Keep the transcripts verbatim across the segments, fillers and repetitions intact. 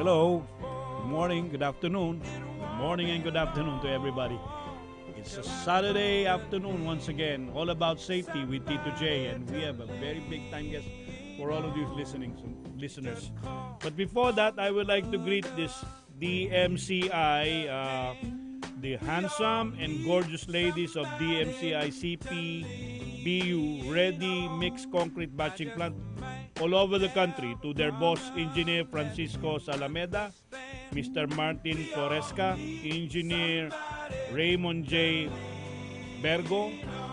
Hello, good morning, good afternoon, good morning and good afternoon to everybody. It's a Saturday afternoon once again, all about safety with Tito J, and we have a very big time guest for all of you listening, listeners. But before that, I would like to greet this D M C I, uh, the handsome and gorgeous ladies of D M C I C P B U Ready Mixed Concrete Batching Plant all over the country, to their boss, Engineer Francisco Salameda, Mister Martin Floresca, Engineer Raymond J. Bergo,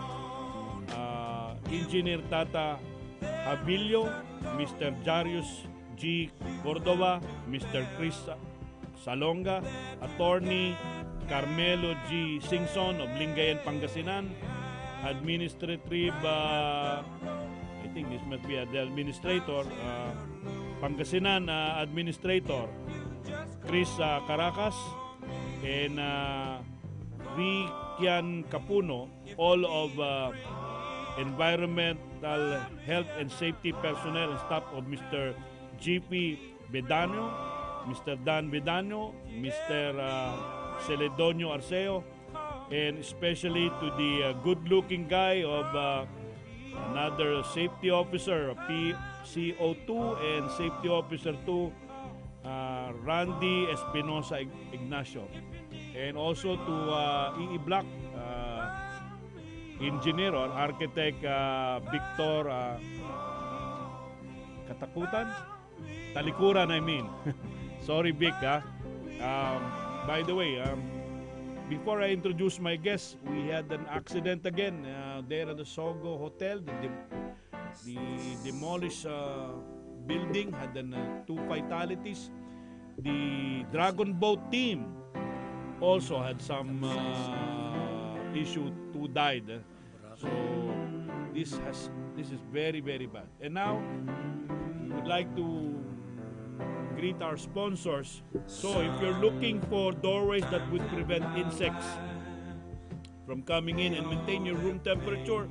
uh, Engineer Tata Habilio, Mister Jarius G. Cordova, Mister Chris Salonga, Attorney Carmelo G. Singson of Lingayen, Pangasinan, Administrative, uh, I think this must be the administrator, uh, Pangasinan uh, Administrator, Chris uh, Caracas, and uh, Rikian Capuno, all of uh, environmental health and safety personnel and staff of Mister G P Bedano, Mister Dan Bedano, Mister Uh, Celedonio Arceo, and especially to the uh, good-looking guy of uh, another safety officer, P C O two, and safety officer two, uh, Randy Espinosa Ignacio. And also to uh, E E Black, uh, engineer or architect uh, Victor uh, Katakutan? Talikuran, I mean. Sorry, Vic. Ah. Um, by the way, um, before I introduce my guest, we had an accident again uh, there at the Sogo Hotel. The, the demolished uh, building had an, uh, two fatalities. The Dragon Boat team also had some uh, issue. Two died. Uh. So this has this is very very bad. And now we would like to greet our sponsors. So if you're looking for doorways that would prevent insects from coming in and maintain your room temperature,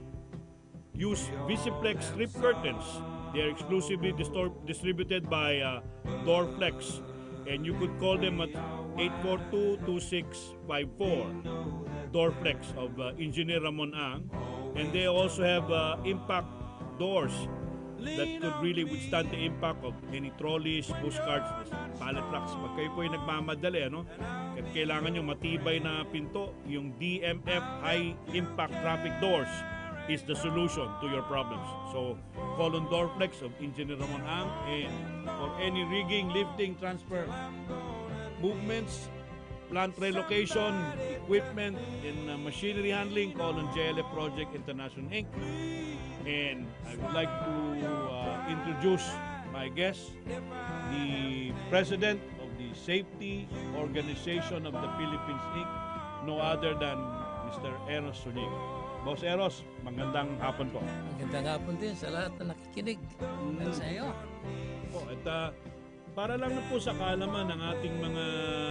use Visiplex strip curtains. They are exclusively distor- distributed by uh, Doorflex, and you could call them at eight four two, two six five four. Doorflex of uh, Engineer Ramon Ang, and they also have uh, impact doors that could really withstand the impact of any trolleys, pushcarts, pallet trucks. Pag kayo po yung nagmamadali, ano, at kailangan nyo matibay na pinto, yung D M F High Impact Traffic Doors is the solution to your problems. So, call on Doorflex of Engineer Ramon Ang, and for any rigging, lifting, transfer, movements, plant relocation, equipment, and uh, machinery handling, call on J L F Project International Incorporated. And I would like to uh, introduce my guest, the president of the Safety Organization of the Philippines Incorporated, no other than Mister Eros Zuniga. Boss Eros, magandang hapon po. Magandang hapon din sa lahat na nakikinig. Mm. At sa iyo. Po, at uh, para lang na po sa kaalaman ng ating mga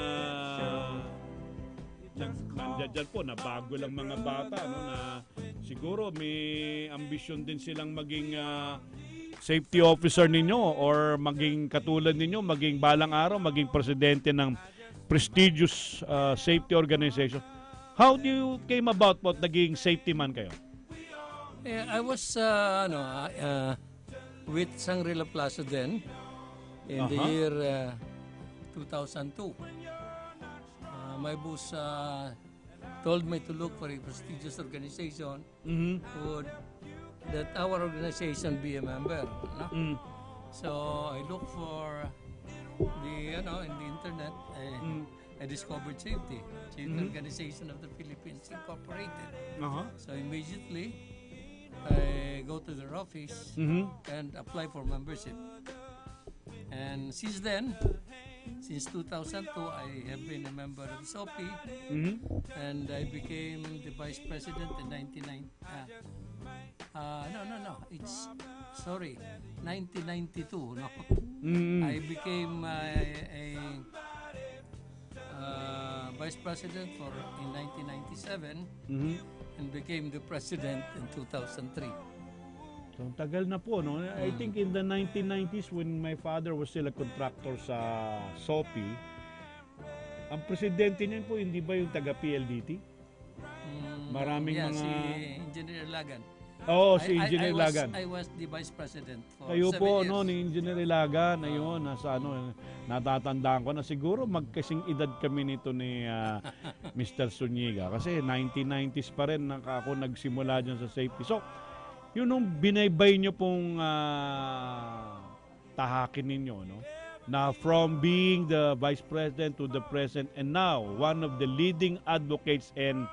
nandiyan dyan po na bago lang mga bata, no, na siguro may ambisyon din silang maging uh, safety officer ninyo or maging katulad ninyo, maging balang araw, maging presidente ng prestigious uh, safety organization. How do you came about po naging safety man kayo? Yeah, I was uh, ano, uh, with Shangri-La Plaza then in uh-huh. the year uh, two thousand two. Uh, my boss uh, told me to look for a prestigious organization mm-hmm. would, that our organization be a member. No? Mm. So I looked for the, you know, in the internet. Uh, mm. I discovered Safety, Safety mm-hmm. Organization of the Philippines Incorporated. Uh-huh. So immediately I go to their office mm-hmm. and apply for membership. And since then, since two thousand two, I have been a member of S O P, mm-hmm. and I became the vice president in nineteen ninety. Uh, uh, no, no, no. It's sorry, nineteen ninety-two. No, mm-hmm. I became uh, a uh, vice president for in nineteen ninety-seven, mm-hmm. and became the president in two thousand three. So, tagal na po, no? I think in the nineteen nineties when my father was still a contractor sa Sopi, ang presidente niyan po, hindi ba yung taga-P L D T? Mm, Maraming yeah, mga... si Engineer Lagan. Oo, I- si I- Engineer I was- Lagan. I was the Vice President for Kayo seven po, years. no, ni Engineer Ilagan, ayun, nasa ano, natatandaan ko na siguro magkasing edad kami nito ni ah, mister Zuniga. Kasi nineteen nineties pa rin naka ako nagsimula dyan sa safety. So, yun nung binaybay nyo pong ah, tahakin ninyo, no? Na from being the Vice President to the President and now one of the leading advocates and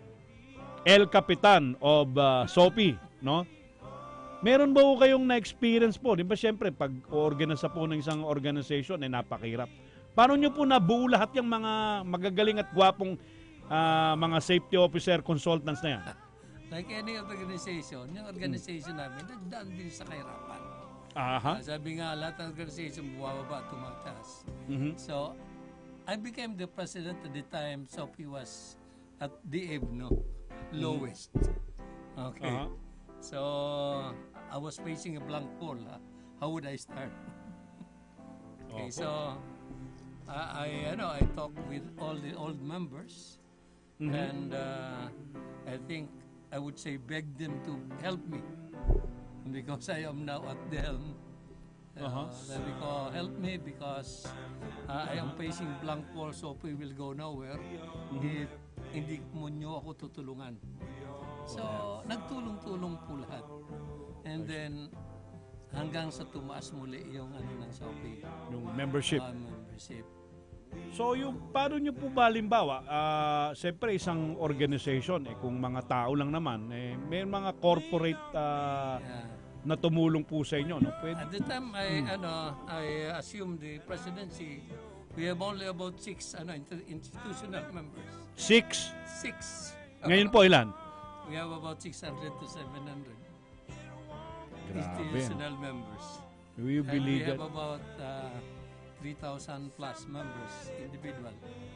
El Capitan of uh, Sopi, no? Meron ba ho kayong na-experience po? Di ba siyempre, pag organisa po ng isang organization, ay napakahirap. Paano nyo po nabuo lahat yung mga magagaling at gwapong ah, mga safety officer consultants na yan? Like any other organization, yung organization namin, nagdaan din sa kahirapan. Aha. Ah, sabi nga, lahat ng organization, bumababa, tumataas. Mhm. So, I became the president at the time Sophie was at the eve, no? Lowest. Okay. Aha. So, I was facing a blank wall. ah. How would I start? Okay, Opo. so, I, I, ano, I talked with all the old members Mhm. and uh, I think I would say beg them to help me because I am now at the helm. Uh, Uh-huh. Sabi ko, help me because uh, I am facing blank wall so we will go nowhere if hindi mo nyo ako tutulungan. So, nagtulong-tulong po lahat. And then, hanggang sa tumaas muli yung ano ng Sophie, Yung membership. uh, membership. So, yung paano nyo po ba, halimbawa, ah, siyempre isang organization, eh, kung mga tao lang naman, eh, may mga corporate ah, Yeah. na tumulong po sa inyo, no? Pwede. At the time I ano I assumed the presidency, we have only about six ano inter- institutional members. Six. Six. Ngayon po ilan? We have about six hundred to seven hundred Grabe. institutional members. Do you And we believe have that? about uh, three thousand plus members individual.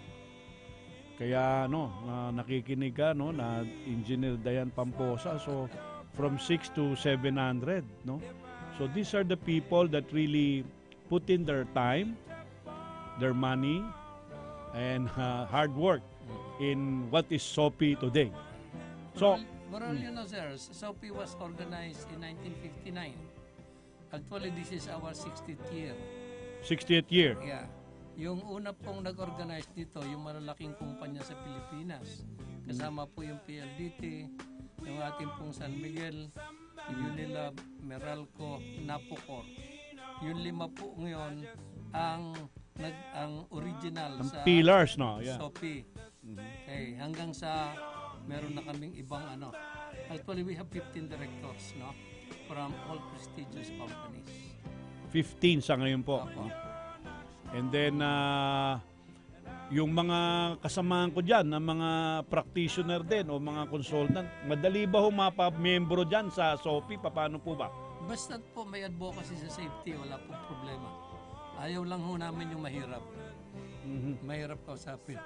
Kaya no, na nakikinig ka no na Engineer Dayan Pamposa, so from six to seven hundred, no? So these are the people that really put in their time, their money and uh, hard work in what is Sopi today. So, But all you know, sir, Sophie was organized in nineteen fifty-nine. Actually, this is our sixtieth year. sixtieth year. Yeah. Yung una pong nag-organize nito, yung malalaking kumpanya sa Pilipinas. Kasama po yung P L D T, yung ating pong San Miguel, Unilab, Meralco, Napocor. Yung lima po ngayon ang nag ang original Ang sa pillars, no? Yeah. Sophie. Okay, hanggang sa meron na kaming ibang ano. Actually, we have fifteen directors, no? From all prestigious companies. fifteen sa ngayon po. Opo. And then, ah, yung mga kasamahan ko dyan, ng mga practitioner din o mga consultant, madali ba ho mapamembro dyan sa Sophie? Paano po ba? Basta po may advocacy sa safety, wala pong problema. Ayaw lang ho namin yung mahirap. Mahirap kausapin.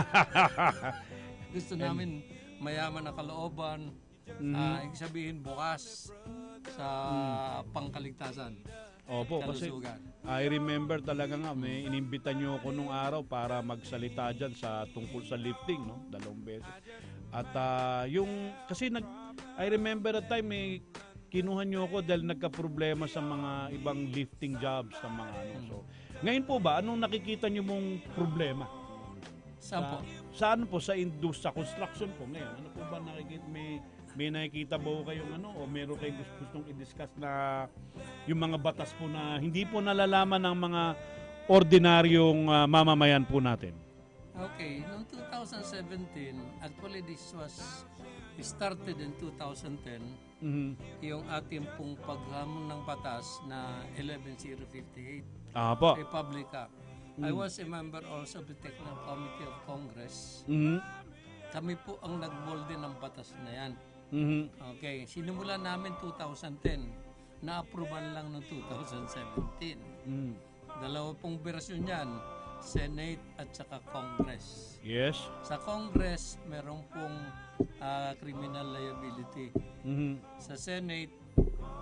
Gusto namin mayaman na kalooban, ah, ibig sabihin bukas sa pangkaligtasan. Opo, kasi Kalusugan. I remember talaga nga, may inimbita nyo ako nung araw para magsalita dyan sa tungkol sa lifting, no? Dalawang beses. At ah, yung, kasi nag, I remember that time, may kinuha nyo ako dahil nagka-problema sa mga ibang lifting jobs, sa mga ano. So, ngayon po ba, anong nakikita nyo mong problema? Saan po? Sa ano po, sa indus, sa construction po ngayon? Ano po ba nakikita, may, may nakikita ba po kayong ano, o meron kayong gust- gustong i-discuss na yung mga batas po na hindi po nalalaman ng mga ordinaryong ah, mamamayan po natin? Okay, noong two thousand seventeen, actually this was started in two thousand ten, Mhm. yung ating pong paghamon ng batas na eleven thousand fifty-eight, Ah po. Republic Act. I was a member also of the Technical Committee of Congress. Mhm. Kami po ang nagmolde ng batas na yan. Mhm. Okay, sinimulan namin two thousand ten, na-approval lang ng two thousand seventeen. Mhm. Dalawa pong version yan, Senate at saka Congress. Yes. Sa Congress, meron pong ah, criminal liability. Mhm. Sa Senate,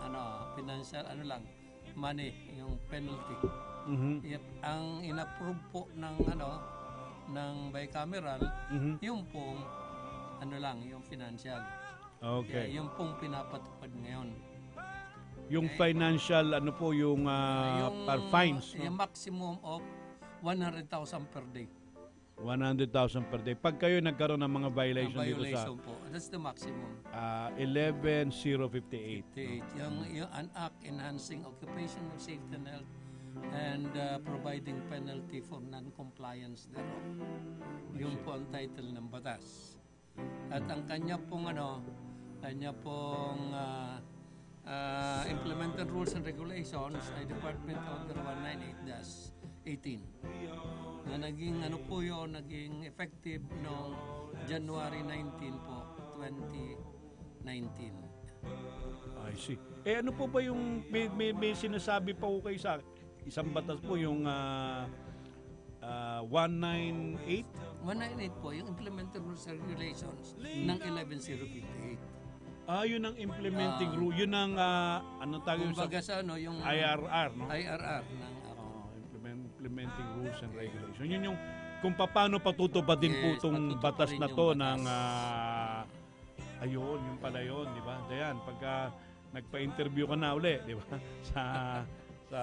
ano, financial, ano lang, money, yung penalty. Mhm. If ang inapprove po ng ano, ng bicameral, Mhm. yung pong, ano lang, yung financial. Okay. Kaya yung pong pinapatupad ngayon. Yung financial, ano po, yung ah, yung, par fines, no? yung maximum of one hundred thousand per day. one hundred thousand per day. Pag kayo nagkaroon ng mga Ang violation, dito sa violation po. That's the maximum. ah, eleven thousand fifty-eight. fifty-eight. Yung, yung an act enhancing occupational safety and health and uh, providing penalty for non-compliance thereof. Yung po ang title ng batas. At ang kanya pong ano, kanya pong uh, uh, implemented rules and regulations ay Department Order one ninety-eight dash eighteen na naging ano po yun, naging effective noong January nineteenth po, twenty nineteen. I see. Eh ano po ba yung may, may, may sinasabi pa ko kayo sa isang batas po yung ah, ah, one ninety-eight? one ninety-eight po, yung implemented rules and regulations ng eleven thousand fifty-eight. Ah, yun ang implementing rule. Yun ang ah, ano tawag yun sa Kumbaga sa ano, yung I R R, no? I R R ng ako. Oh, implement, implementing rules and regulations. Yun yung kung paano patutupadin po Yes, itong patutuparin batas na yung to batas. ng ah, ayun, yung pala yun, di ba? Dayan, pagka nagpa-interview ka na uli, di ba? Sa sa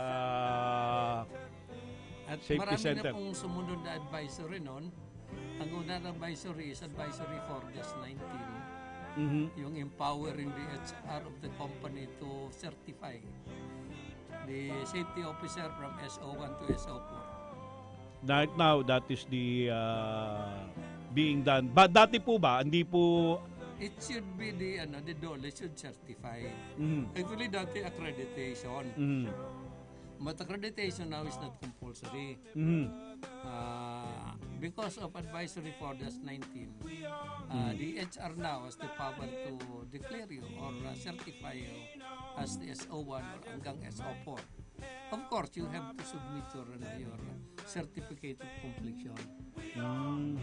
At Safety marami center. na pong sumunod na advisory noon. Ang una na advisory is advisory for dash nineteen, mhm. yung empowering the H R of the company to certify the safety officer from S O one to S O four. Right now, that is the uh, being done. But dati po ba, hindi po... It should be the ano, the D O L E should certify. Mhm. Actually, dati accreditation. Mhm. But accreditation now is not compulsory. Mhm. Uh, because of advisory for dash nineteen, uh, the H R now has the power to declare you or uh, certify you as the S O one or hanggang S O four. Of course, you have to submit your, uh, your certificate of completion. Mm.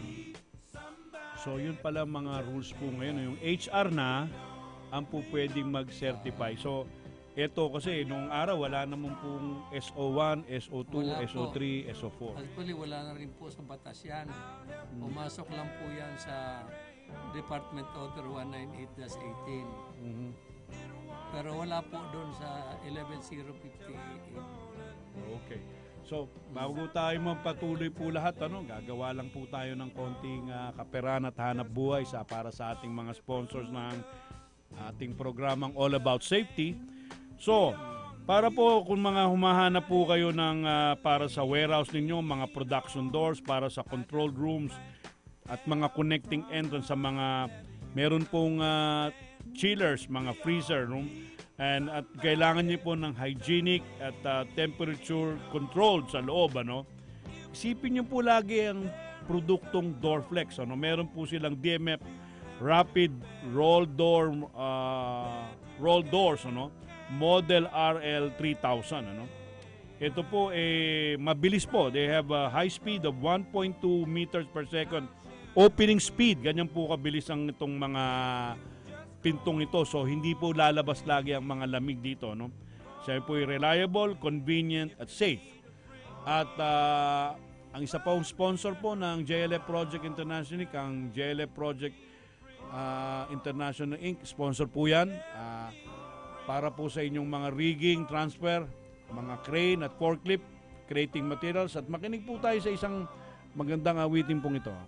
So, yun pala mga rules po ngayon. Yung H R na ang po pwedeng mag-certify. So, eto kasi nung araw wala naman pong S O one, S O two, Wala S O po. three, S O four. Actually, wala na rin po sa batas yan. Pumasok lang po yan sa Department Order one ninety-eight dash eighteen. Mhm. Pero wala po doon sa eleven thousand fifty-eight. Okay. So, bago tayo magpatuloy po lahat, ano, gagawa lang po tayo ng konting ah, kaperan at hanap buhay sa para sa ating mga sponsors ng ating programang All About Safety. So, para po kung mga humahanap po kayo ng ah, para sa warehouse ninyo, mga production doors, para sa control rooms at mga connecting entrance sa mga meron pong ah, chillers, mga freezer room, and at kailangan niyo po ng hygienic at ah, temperature controlled sa loob, ano. Isipin niyo po lagi ang produktong Doorflex, ano. Meron po silang D M F Rapid Roll Door ah, Roll Doors, ano. Model R L three thousand, ano. Ito po eh mabilis po. They have a high speed of one point two meters per second. Opening speed, ganyan po kabilis ang itong mga pintong ito. So hindi po lalabas lagi ang mga lamig dito, no. Siya po ay reliable, convenient at safe. At ah, ang isa pong sponsor po ng J L F Project International, ang J L F Project ah, International Incorporated, sponsor po yan. Ah, para po sa inyong mga rigging, transfer, mga crane at forklift, creating materials. At makinig po tayo sa isang magandang awitin pong ito.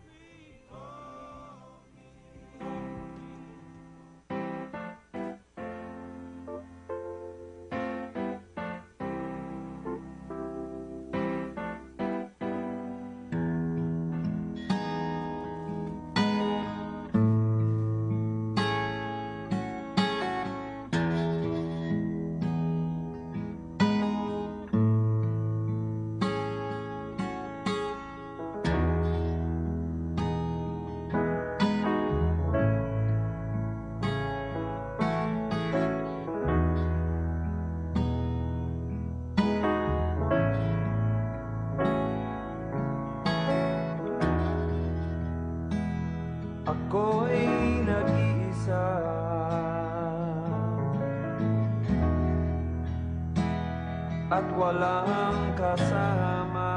at walang kasama.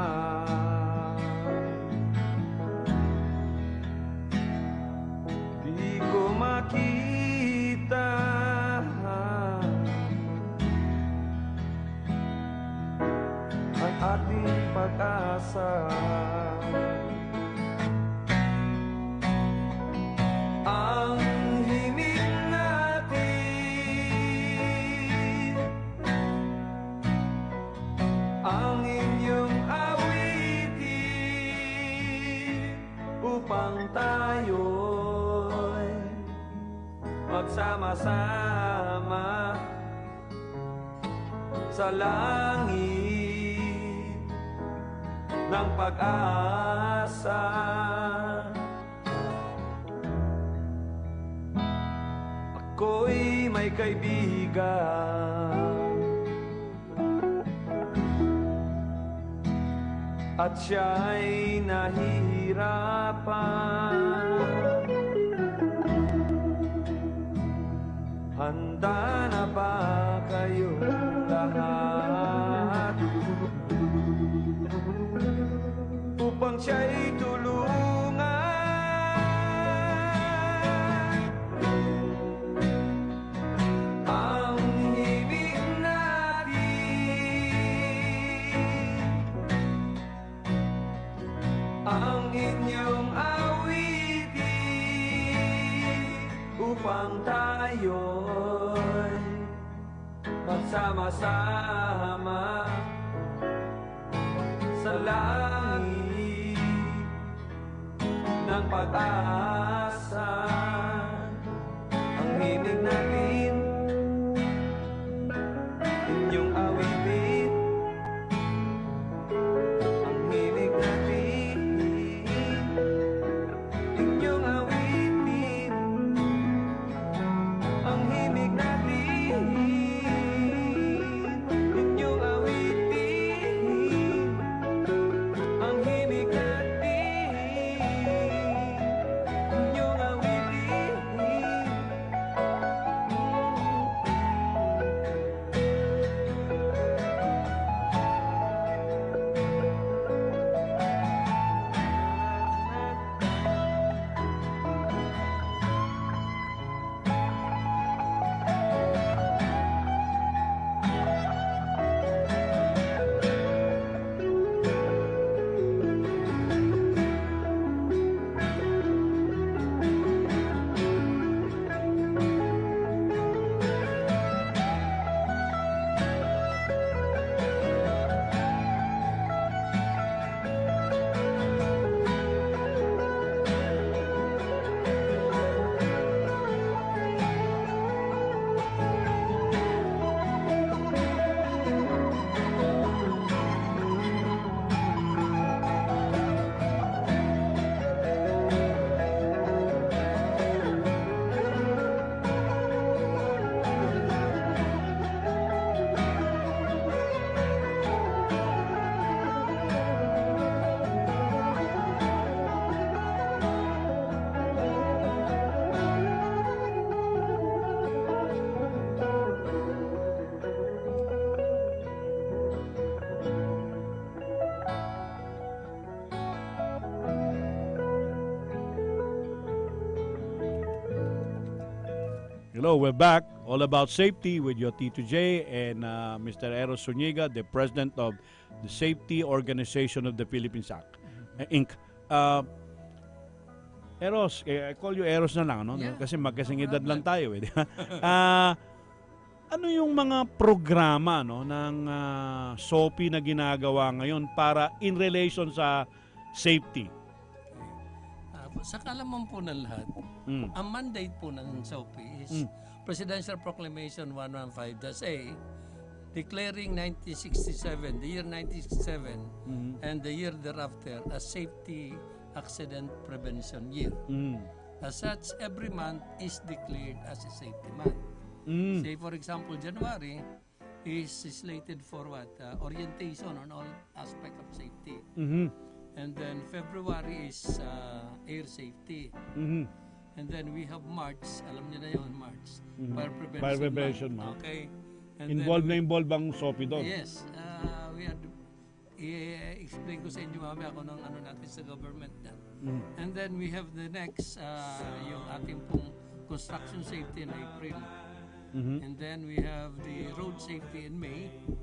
Di ko makita ang ating pag-asa. Ang himig natin, ang inyong awitin, upang tayo'y magsama-sama sa langit ng pag-asa. Ako'y may kaibigan at siya'y nahihirapan. Handa na ba kayo lahat upang siya'y tulungan? Ang himig natin, ang inyong awitin, upang tayo'y magsama-sama sa langit ng pag-asa. Ang himig natin, inyong awitin, ang himig natin, inyong awitin, ang himig natin, inyong awitin, ang himig natin, inyong awitin. Hello, we're back. All about safety with your Tito J and uh, Mister Eros Zuniga, the president of the Safety Organization of the Philippines Act, uh, Incorporated. Uh, Eros, eh, I call you Eros na lang, no? Yeah. Kasi magkasing edad lang tayo, eh. di ba? Ah, ano yung mga programa, no, ng uh, S O P I na ginagawa ngayon para in relation sa safety? Uh, sa kalaman po ng lahat, Mm. ang mandate po ng S O P I is Mm. Presidential Proclamation one fifteen-A declaring nineteen sixty-seven, the year nineteen sixty-seven, Mm. and the year thereafter as Safety Accident Prevention Year. Mm. As such, every month is declared as a safety month. Mm. Say for example, January is slated for what? Uh, orientation on all aspect of safety. Mhm. And then February is uh, air safety. Mhm. And then we have March, alam niyo na yun, March. Mhm. Fire Prevention Fire Prevention Month. Month. Okay. And Involved then na involved ang Sophie doon. Yes, uh, we had, i-explain ko sa inyo mamaya kung anong ano natin sa government na. Mm. And then we have the next, uh, yung ating pong construction safety in April. Mhm. And then we have the road safety in May.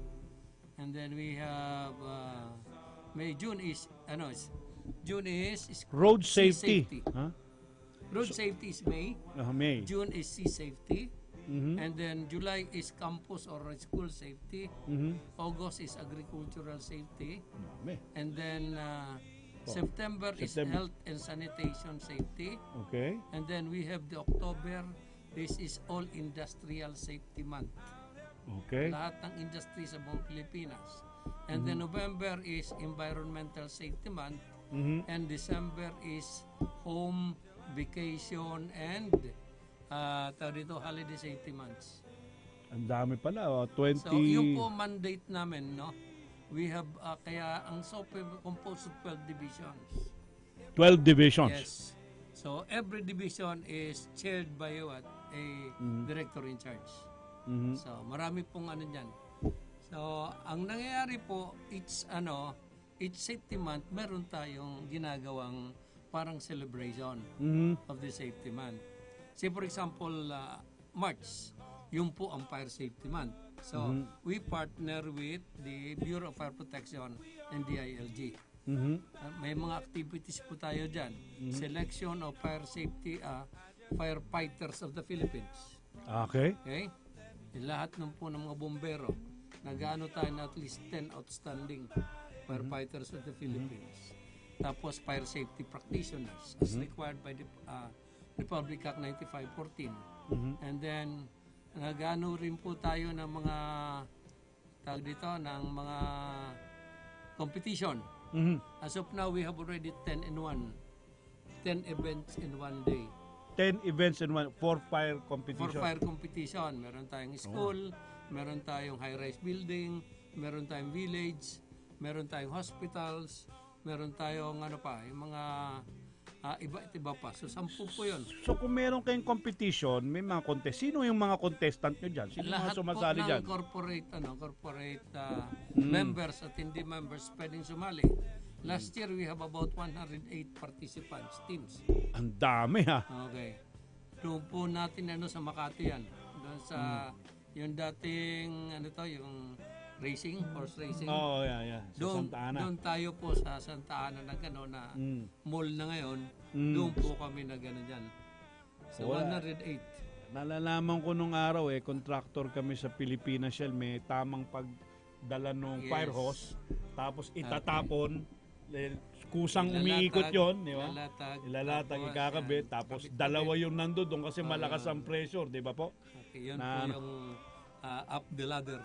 And then we have, uh, May, June is, ano, is, June is, is Road sea safety. Ha? Road safety is May. Ah, May. June is sea safety. Mhm. And then July is campus or school safety. Mhm. August is agricultural safety. May. And then uh, September, is September. health and sanitation safety. Okay. And then we have the October. This is all industrial safety month. Okay. Lahat ng industry sa buong Pilipinas. And then November is environmental safety month. Mhm. And December is home, vacation, and uh, tawag dito, holiday safety months. Ang dami pala, oh. twenty. So, yung po mandate namin, no? We have, uh, kaya ang S O P composed of twelve divisions. twelve divisions. Yes. So, every division is chaired by what? A director in charge. Mhm. So, marami pong ano dyan. So, ang nangyayari po, each, ano, each safety month, meron tayong ginagawang parang celebration Mhm. of the safety month. Say for example, uh, March, yung po ang Fire Safety Month. So, we partner with the Bureau of Fire Protection and D I L G. Mhm. Uh, may mga activities po tayo dyan. Selection of fire safety uh, firefighters of the Philippines. Okay. Okay? Yung lahat ng po ng mga bombero, nag-ano tayo na at least ten outstanding firefighters of the Philippines. Tapos fire safety practitioners as required by the uh, Republic Act ninety-five fourteen. And then nagano rin po tayo ng mga tawag dito ng mga competition. Mhm. As of now, we have already ten in one. ten events in one day. ten events in one for fire For competition. fire competition, meron tayong school, meron tayong high-rise building, meron tayong village, meron tayong hospitals, meron tayong ano pa, yung mga ah, iba at iba pa. So, sampu po yun. So kung meron kayong competition, may mga contest. Sino yung mga contestant nyo dyan? Sino yung mga Lahat po sumasali ng dyan? corporate, ano, corporate ah, Hmm. members at hindi members pwedeng sumali. Last year, we have about one hundred eight participants, teams. Ang dami ha. Okay. Doon po natin ano sa Makati yan. Doon sa yung dating ano to, yung racing, horse racing. Oo, oh, yeah, yeah. Sa Doon, Santa Ana. doon tayo po sa Santa Ana na gano'n na Mm. mall na ngayon. Mm. Doon po kami na gano'n dyan. So Wala. one hundred eight. Nalalaman ko nung araw eh, contractor kami sa Pilipinas Shell, may tamang pagdala ng Yes. fire hose, tapos itatapon, eh, kusang Ilalatag, umiikot yon, di ba? ilalatag, Ilalatag, tapos, ikakabit, yan, tapos kabit-kabit. dalawa yung nando doon kasi Ah. malakas ang pressure, di ba po? Okay, yun Na- po yung ah, up the ladder.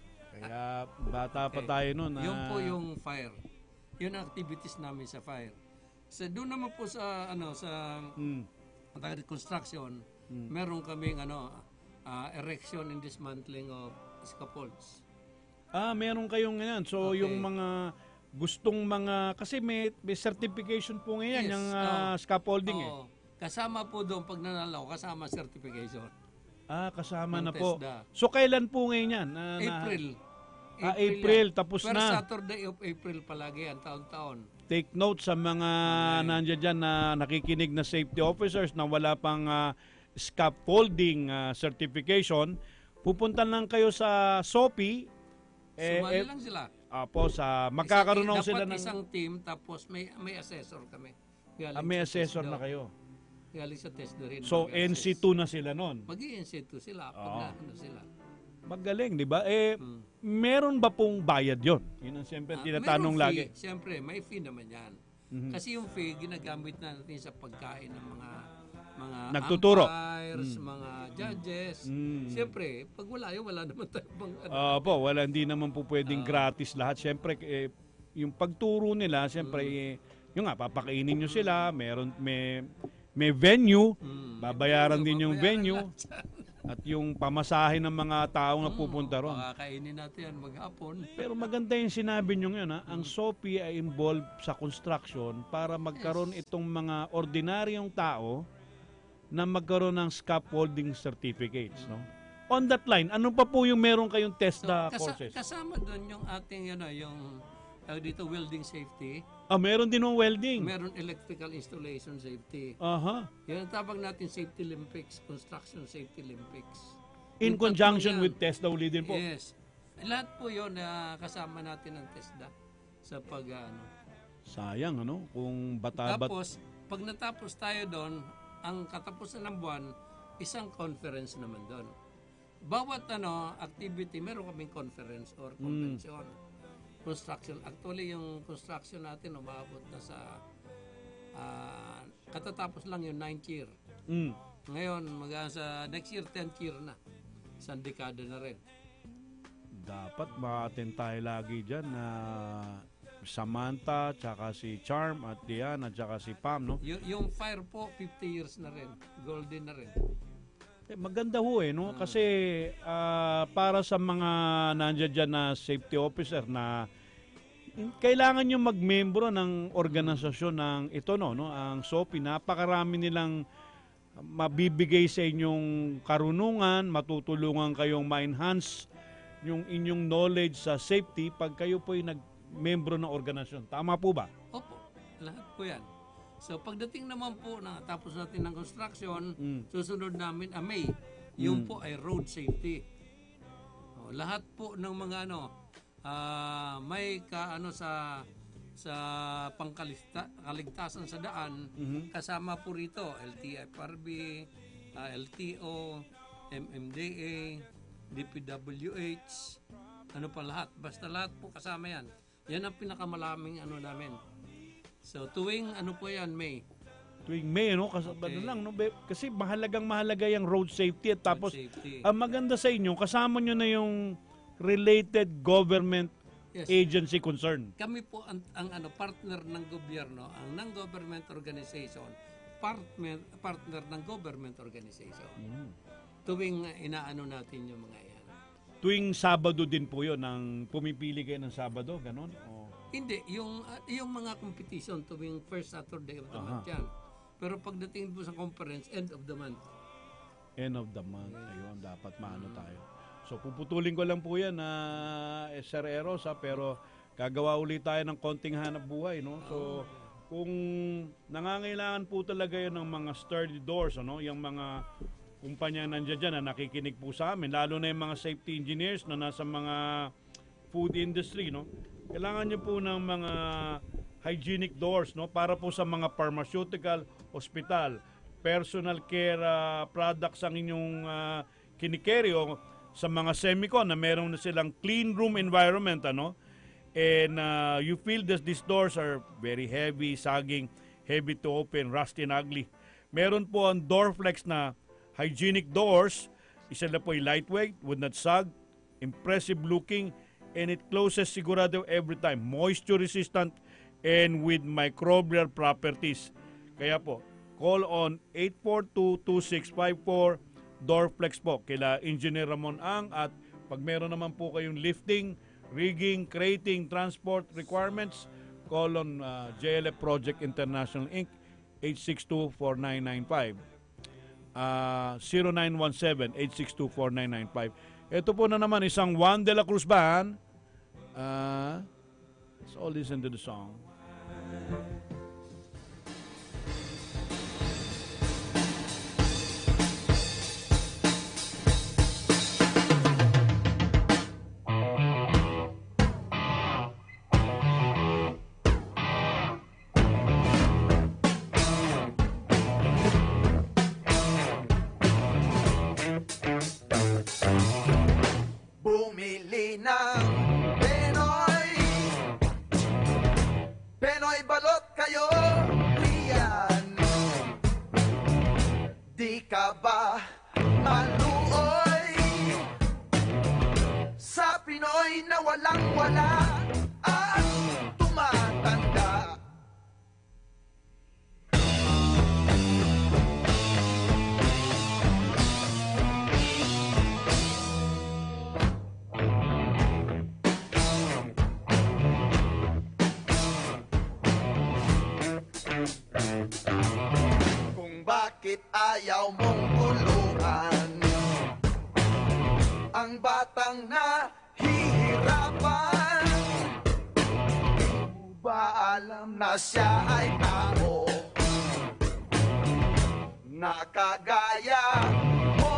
Kaya bata pa Okay. tayo noon. Yun ah, po yung fire. Yun ang activities namin sa fire. So doon naman po sa ano sa mm, tawag construction, meron kaming ano ah, erection and dismantling of scaffolds. Ah, meron kayong ganyan. So Okay. yung mga gustong mga, kasi may, may certification po ngayon, Yes, yung ah, oo. scaffolding eh. Oo. Kasama po doon pag nanalo, kasama certification. Ah, kasama na Ng po. TESDA. So kailan po ngayon yan? Ah, na- April. Ah, April, yan. tapos Pero na. Saturday of April palagi yan, taon-taon. Take note sa mga nandiyan dyan na nakikinig na safety officers na wala pang ah, scaffolding ah, certification. Pupunta lang kayo sa S O P I. Eh, Sumali eh, lang sila. Apo, sa magkakaroon Isang- na sila dapat ng isang team, tapos may may assessor kami. Galing ah, may sa assessor TESDA. na kayo. Galing sa test na rin. So N C two na sila noon. Mag-i-N C two sila. Pag Oo. na, ano sila. Magaling, di ba? Eh, Hmm. meron ba pong bayad yon? Yun ang siyempre Ah, tinatanong merong lagi. fee. Siyempre, may fee naman yan. Mhm. Kasi yung fee, ginagamit na natin sa pagkain ng mga mga Nagtuturo. umpires, mga judges. Mm. Siyempre, pag wala yun, wala naman tayo pang ano. Ah, po, wala, hindi naman po pwedeng Ah. gratis lahat. Siyempre, eh, yung pagturo nila, siyempre, Mm. eh, yung nga, papakainin nyo sila, meron, may, may venue, Mm. babayaran din yung Babayaran venue, lahat yan. at yung pamasahe ng mga taong na pupunta ron. Pakakainin natin yan maghapon. Pero maganda yung sinabi nyo yun, ha? Ang S O P I ay involved sa construction para magkaroon itong mga ordinaryong tao na magkaroon ng scaffolding certificates, no? on that line, ano pa po yung meron kayong So, TESDA kasa- courses? kasama doon yung ating ano, yung tawag dito welding safety, Ah, meron din ng welding. meron electrical installation safety. Aha. Yan ang tawag natin Safety Olympics, Construction Safety Olympics. In Yung tatlo conjunction yan. with TESDA uli din po. Yes. Lahat po yun na kasama natin ng TESDA sa pag ano. Sayang, ano? Kung bata-bat. Tapos, pag natapos tayo doon, ang katapusan ng buwan, isang conference naman doon. Bawat ano activity, meron kaming conference or convention. Construction. Actually, yung construction natin umabot na sa ah, katatapos lang yung ninth year. Mm. Ngayon, mag sa next year, tenth year na. Isang dekada na rin. Dapat ma-attend tayo lagi dyan na Samantha, tsaka si Charm at Diana, tsaka si Pam, no? Y- yung fire po, fifty years na rin. Golden na rin. Eh, maganda ho eh, no? Kasi ah, para sa mga nandiyan dyan na safety officer na in- kailangan nyo magmembro ng organisasyon ng ito, no? no? Ang S O P I, napakarami nilang mabibigay sa inyong karunungan, matutulungan kayong ma-enhance yung inyong knowledge sa safety pag kayo po ay nag-membro ng organisasyon. Tama po ba? Opo, lahat po yan. So pagdating naman po na tapos natin ng construction, Mm. susunod namin ah, May, yung po ay road safety. O, lahat po ng mga ano, ah, may ka ano sa sa pangkaligtasan sa daan, Mhm. kasama po rito L T F R B, ah, L T O, M M D A, D P W H, ano pa lahat. Basta lahat po kasama yan. Yan ang pinakamalaming ano namin. So tuwing ano po yan, May. Tuwing May, no? Kasi, Okay. ano lang, no? Be- kasi mahalagang mahalaga yung road safety at tapos Road safety. ang maganda sa inyo, kasama nyo na yung related government Yes. agency concern. Kami po ang, ang ano partner ng gobyerno, ang non-government organization, partner partner ng government organization. Tuwing uh, inaano natin yung mga yan. Tuwing Sabado din po yun, ang pumipili kayo ng Sabado, ganon? O, Hindi, yung uh, yung mga competition tuwing first Saturday of the Aha. month yan. Pero pagdating po sa conference, end of the month. end of the month, ayun, dapat maano tayo. So puputulin ko lang po yan na uh, Sir Eros, ha, pero gagawa ulit tayo ng konting hanap buhay, no? So kung nangangailangan po talaga yun ng mga sturdy doors, ano, yung mga kumpanya nandiyan dyan na nakikinig po sa amin, lalo na yung mga safety engineers na nasa mga food industry, no? Kailangan nyo po ng mga hygienic doors, no? Para po sa mga pharmaceutical, hospital, personal care uh, products ang inyong uh, kinikerry o sa mga semicon na meron na silang clean room environment, ano? And uh, you feel that these doors are very heavy, sagging, heavy to open, rusty and ugly. Meron po ang Doorflex na hygienic doors. Isa na po ay lightweight, would not sag, impressive looking, and it closes sigurado every time. Moisture resistant and with microbial properties. Kaya po, call on eight four two, two six five four Doorflex po kila Engineer Ramon Ang, at pag meron naman po kayong lifting, rigging, crating, transport requirements, call on uh, J L F Project International Incorporated eight six two, four nine nine five. Uh, zero nine one seven, eight six two, four nine nine five. Ito po na naman isang Juan de la Cruz Band. Uh, let's all listen to the song. Bumili ng Penoy Penoy balot kayo riyan. Di ka ba maluoy sa Pinoy na walang wala at tumatanda? Kung bakit ayaw mong tulungan Ang batang nahihirapan, ba alam na siya ay tao na kagaya mo?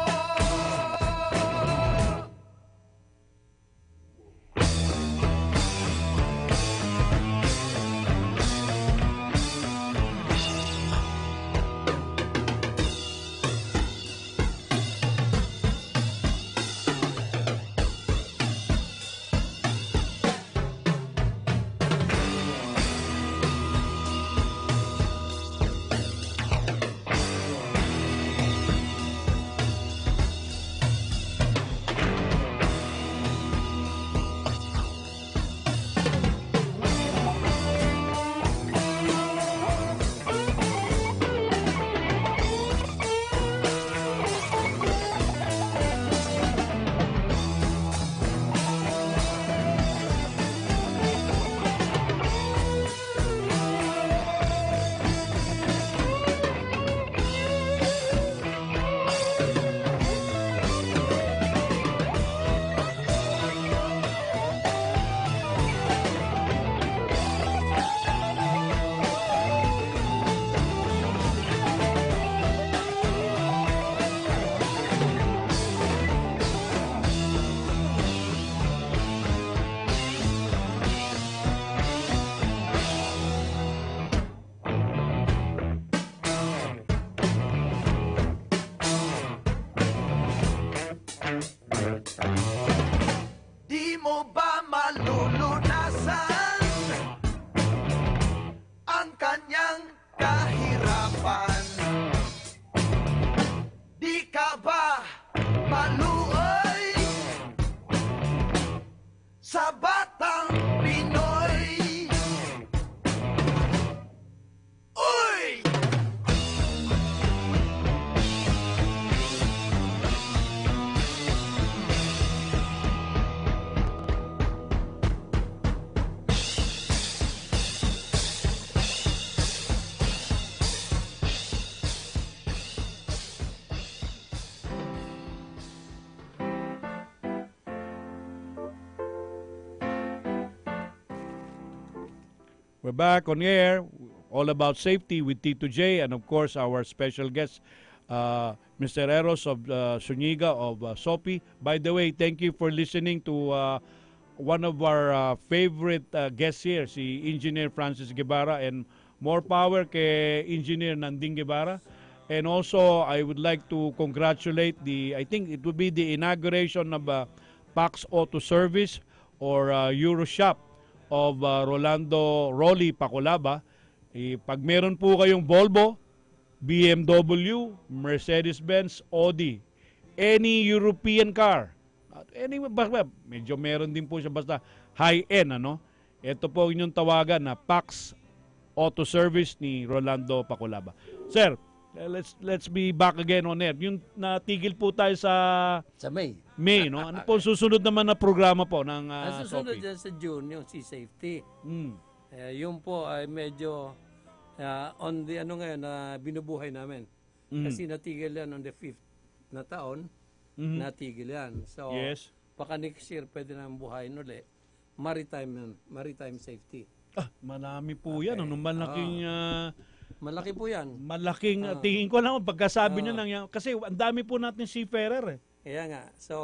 Di mo ba malulunasan ang kanyang kahirapan? Di ka ba maluoy sa batang Pinoy? Uy! We're back on air, all about safety with Tito J, and of course our special guest, uh, Mister Eros of uh, Zuniga of uh, Sopi. By the way, thank you for listening to uh, one of our uh, favorite uh, guests here, si Engineer Francis Guevara, and more power kay Engineer Nanding Guevara. And also, I would like to congratulate the, I think it would be the inauguration of uh, Pax Auto Service or uh, Euroshop of uh, Rolando Rolly Pacolaba. Eh, pag meron po kayong Volvo, B M W, Mercedes-Benz, Audi, any European car, at any, basta, medyo meron din po siya basta high-end, ano? Ito po inyong tawagan na Pax Auto Service ni Rolando Pacolaba. Sir, eh, let's let's be back again on air. Yung natigil po tayo sa Sa May. May, no? Ano po ang susunod naman na programa po ng uh, Ang susunod Sopi? dyan sa June, yung Sea Safety. Mm. Eh, yun po ay medyo ah, on the ano ngayon na binubuhay namin. Mm. Kasi natigil yan on the fifth na taon, Mhm. natigil yan. So, Yes. baka next year pwede na buhayin ulit. Maritime yan, maritime safety. Ah, marami po yan. Ano, malaking, ah, Malaki po yan. malaking, ah, Ah. tingin ko lang, pagkasabi Ah. nyo lang yan. Kasi ang dami po natin seafarer eh. Kaya nga. So,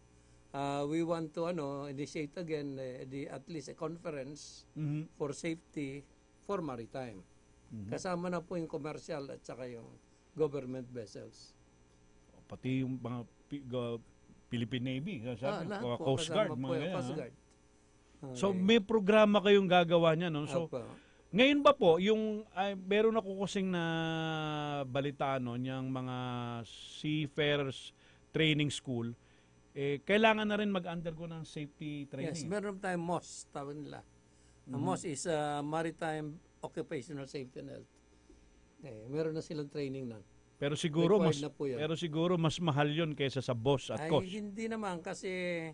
uh, we want to ano initiate again eh, the, at least a conference Mhm. for safety for maritime. Kasama na po yung commercial at saka yung government vessels. Pati yung mga pi- go- Philippine Navy, sabi, lahat mga po, Coast kasama Guard, po mga yung yan, Coast ha? Guard. So Okay. may programa kayong gagawa niya, no? So Opo. ngayon ba po, yung ay, meron ako kasing na balita no, yung mga seafarers training school, eh, kailangan na rin mag-undergo ng safety Yes, training. meron tayong M O S, tawag nila. Ang M O S is uh, Maritime Occupational Safety and Health. Eh, meron na silang training na. Pero siguro Required mas na po yan. pero siguro mas mahal 'yon kaysa sa boss at Ay, coach. hindi naman kasi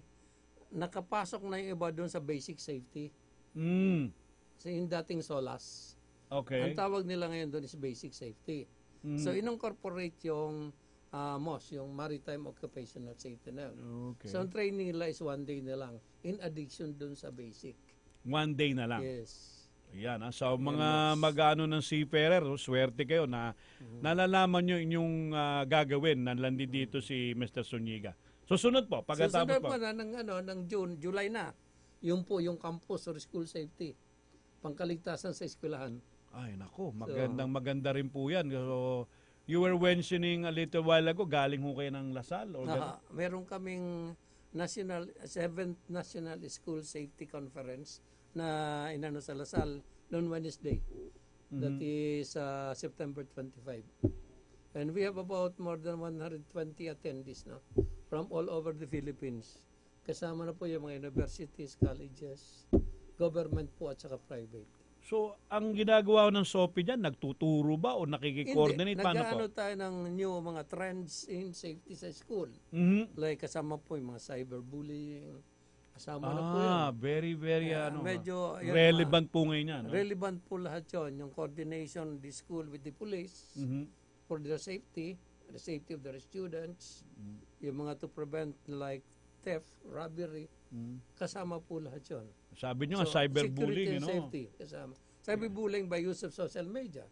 nakapasok na yung iba doon sa basic safety. Mm. Kasi yung dating SOLAS. Okay. Ang tawag nila ngayon doon is basic safety. Mm. So, incorporate yung ah, M O S, yung Maritime Occupational Safety na yun. Okay. So, ang training nila is one day na lang, in addition dun sa basic. One day na lang. Yes. Ayan, ah. So, mga Yes. mag-ano ng seafarer, oh, swerte kayo na nalalaman nyo inyong ah, gagawin na landi dito si Mister Zuniga. Susunod po, pagkatapos Susunod po. po na ng, ano, ng June, July na, yun po yung campus or school safety. Pangkaligtasan sa eskwelahan. Ay, nako, magandang maganda rin po yan. So, you were mentioning a little while ago, galing ho kayo ng Lasal? Or ganun? Aha, meron kaming national seventh National School Safety Conference na inano sa Lasal noon Wednesday. That is uh, September twenty-fifth. And we have about more than one hundred twenty attendees no, from all over the Philippines. Kasama na po yung mga universities, colleges, government po at saka private. So, ang ginagawa ko ng S O P dyan, nagtuturo ba o nakiki-coordinate? Hindi, Paano po? nag-ano tayo ng new mga trends in safety sa school. Mhm. Like kasama po yung mga cyberbullying. Kasama na po yun. Ah, very, very, Ah, ano, medyo, yun, relevant po ngayon yan. No? Relevant po lahat yun. Yung coordination of the school with the police Mhm. for their safety, the safety of their students, Mm-hmm. yung mga to prevent like theft, robbery, kasama po lahat yun. Sabi nyo, So, cyberbullying, security and you know? safety kasama. Cyberbullying by use of social media.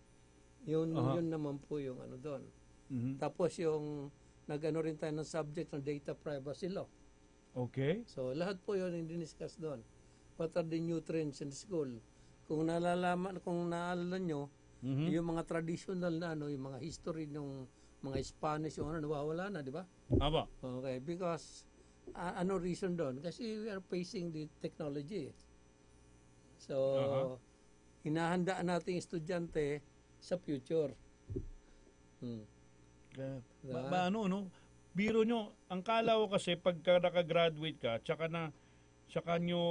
Yun, Aha. yun naman po yung ano doon. Mhm. Tapos yung nag-ano rin tayo ng subject ng data privacy law. Okay. So lahat po yun yung diniscuss doon. What are the new trends in school? Kung nalalaman, kung naalala nyo, Mhm. yung mga traditional na ano, yung mga history ng mga Spanish, yung ano, nawawala na, di ba? Aba. Okay, because ah, ano reason doon? Kasi we are facing the technology. So, Aha. hinahandaan natin yung estudyante sa future. Hmm. Uh, Diba? ba, ba- ano, no? Biro nyo, ang kala ko kasi pagka nakagraduate ka, tsaka na, tsaka nyo,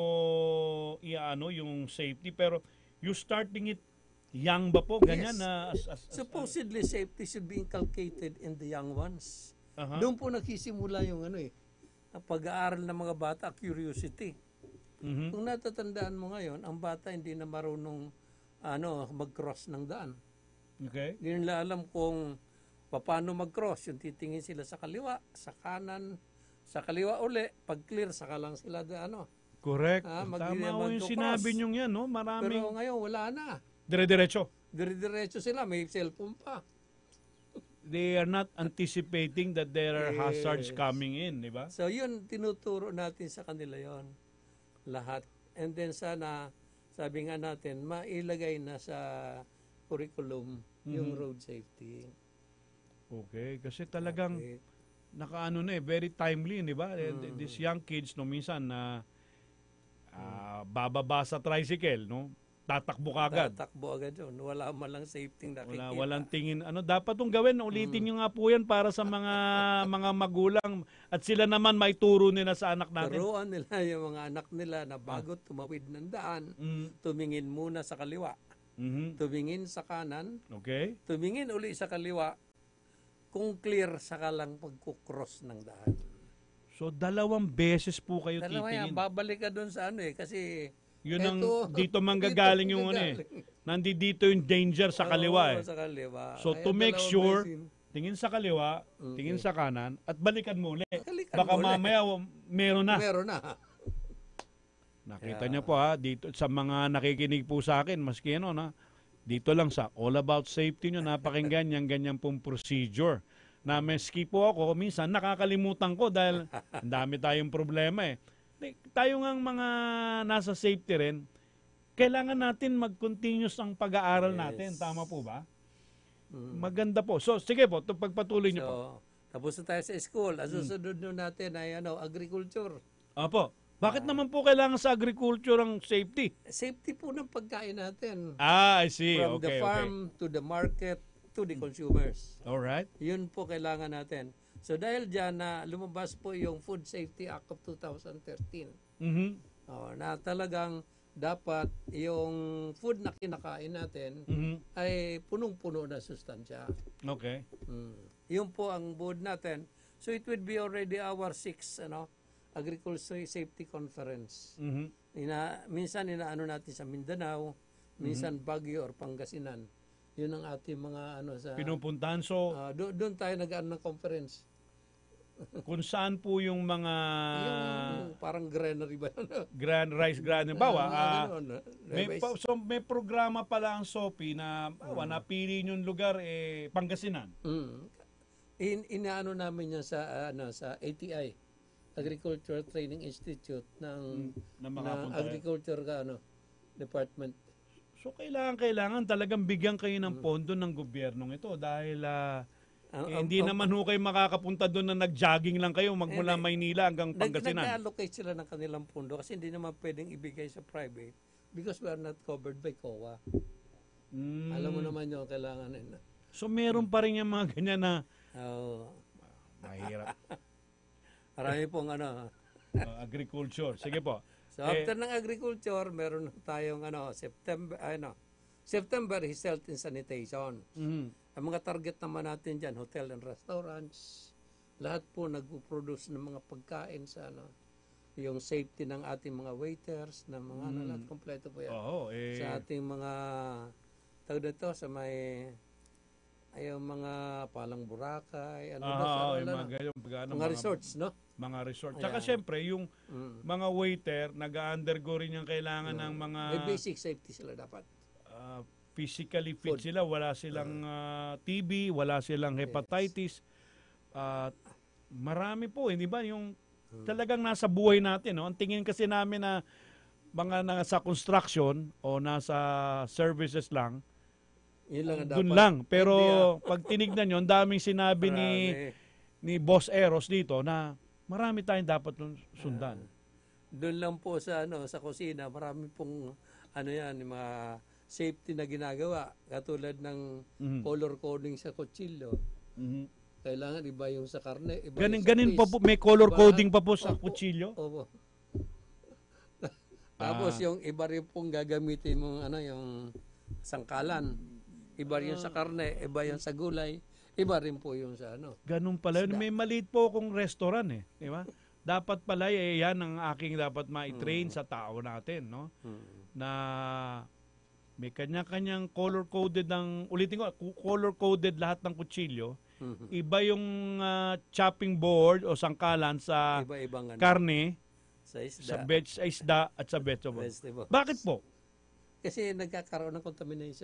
iaano, yung safety, pero you starting it young ba po? Ganyan Yes. na, as, as, as- Supposedly, safety should be inculcated in the young ones. Aha. Doon po nagsisimula yung ano eh, ang pag-aaral ng mga bata, curiosity. Mhm. Kung natatandaan mo ngayon, ang bata hindi na marunong ano, mag-cross ng daan. Okay. Hindi nila alam kung paano mag-cross. Yung titingin sila sa kaliwa, sa kanan, sa kaliwa uli, pag clear, saka lang sila da, ano. Correct. Ah, mag- Tama ko yung mag-cross. sinabi nyo yan, no? Maraming Pero ngayon, wala na. dire-diretso. Dire-diretso sila, may cellphone pa. They are not anticipating that there are hazards Yes. coming in, di ba? So yun, tinuturo natin sa kanila yon lahat. And then sana, sabi nga natin, mailagay na sa curriculum yung road safety. Okay, kasi talagang Okay. nakaano na eh, very timely, di ba? Eh, Mm. These young kids, no, minsan na ah, bababa sa tricycle, no? Tatakbo ka agad. Tatakbo agad yun. Wala man lang safety nakikita. Wala, walang tingin. Ano, dapat tong gawin, ulitin nyo nga po yan para sa mga mga magulang at sila naman may turo nila sa anak natin. Turuan nila yung mga anak nila na bago tumawid ng daan, Mm, tumingin muna sa kaliwa, mhm. tumingin sa kanan, Okay? tumingin uli sa kaliwa, kung clear, saka lang pagkukross ng daan. So, dalawang beses po kayo Dalawa yan, titingin. babalik ka doon sa ano eh, kasi Yun ang eto, dito manggagaling dito yung ano eh. manggagaling. Nandi dito yung danger sa kaliwa Oo, eh. sa kaliwa. So, Kaya to make dalawang sure, beses. tingin sa kaliwa, tingin sa kanan, at balikan mo ulit. Balikan Baka mo ulit. mamaya w- meron na. Meron na. Nakita niyo po ha, dito sa mga nakikinig po sa akin, maski ano na, dito lang sa All About Safety nyo, napakinggan yung ganyan pong procedure. Na meski po ako, minsan nakakalimutan ko dahil ang dami tayong problema eh. Like, tayo nga mga nasa safety rin, kailangan natin mag-continuous ang pag-aaral Yes. natin. Tama po ba? Mm. Maganda po. So, sige po, to pagpatuloy niyo po. So, tapos na tayo sa school. Ang susunod nun natin ay ano, agriculture. Opo. Bakit naman po kailangan sa agriculture ang safety? Safety po ng pagkain natin. Ah, I see. From Okay, the okay. farm to the market to the consumers. Alright. Yun po kailangan natin. So dahil dyan na lumabas po yung Food Safety Act of two thousand thirteen. Mhm. Oh, na talagang dapat yung food na kinakain natin Mhm. ay punong-puno na sustansya. Okay. Mm. Yun po ang board natin. So it would be already our sixth ano, Agriculture Safety Conference. Mhm. Ina, minsan inaano natin sa Mindanao, minsan Baguio or Pangasinan. Yun ang ating mga ano sa pinupuntahan. So, ah, doon doon tayo nag-ano ng conference. kung saan po yung mga yung parang granary ba yun? grand rice grand bawa, Ah, ah, ganun, ah. may, Rice. pa- so may programa pala ang S O P I na bawa, napili yung lugar eh Pangasinan. Mm. In, inaano namin yan sa ah, ano sa A T I, Agriculture Training Institute ng Na ng makapunta. Agriculture ka ano department. So kailangan kailangan talagang bigyan kayo ng pondo ng gobyernong ito dahil ah, Ang- eh, ang- hindi ang- naman ho kayo makakapunta doon na nag-jogging lang kayo magmula Hindi. Maynila hanggang Nag, Pangasinan. nag-allocate sila ng kanilang pundo kasi hindi naman pwedeng ibigay sa private because we are not covered by C O A. Mm. Alam mo naman yun, kailangan yun. So meron pa rin yung mga ganyan na Oh, mahirap. marami pong ano. Uh, agriculture. Sige po. So Eh, after ng agriculture, meron na tayong ano, September, ano, September is health and sanitation. mhm. Ang mga target naman natin dyan, hotel and restaurants, lahat po nagpo-produce ng mga pagkain sa ano, yung safety ng ating mga waiters, ng mga ano, lahat kompleto po yan. Oo, eh, Sa ating mga, tawag dito, sa may, ay yung mga palang Boracay, ano ah, ba, sa oo, ano, yung ano, mga, ganyan, mga, mga resorts, no? Mga resort. Tsaka Ayan. syempre, yung Mm. mga waiter, nag-undergo rin yung kailangan ng mga May basic safety sila dapat. ah, physically fit Food. sila. Wala silang ah, T B, wala silang hepatitis. At marami po, hindi ba? Yung talagang nasa buhay natin. No? Ang tingin kasi namin na mga nasa construction o nasa services lang, Yun lang ang dapat. dun lang. Pero Hindi, ah. pag tinignan nyo, ang daming sinabi ni, Marami. ni Boss Eros dito na marami tayong dapat sundan. Doon lang po sa ano sa kusina, marami pong ano yan, yung mga safety na ginagawa katulad ng Mhm. color coding sa kutsilyo. Mhm. Kailangan iba yung sa karne, iba Ganin, yung sa ganin pa fish. po, may color Iba- coding pa po sa Opo, kutsilyo. opo. Tapos Ah. yung iba rin pong gagamitin mong ano yung sangkalan. Iba rin yung sa karne, iba yung sa gulay, iba rin po yung sa ano. Ganun pala. yun. May maliit po akong restaurant eh. Di ba? Dapat pala eh, yan ang aking dapat ma-train sa tao natin. No? Na may kanya-kanyang color-coded ng, ulitin ko, color-coded lahat ng kutsilyo. Mhm. Iba yung ah, chopping board o sangkalan sa Iba-ibang ano, karne, sa sa isda, veg, sa isda at sa vegetable. vegetable. Bakit po? Kasi nagkakaroon ng contamination.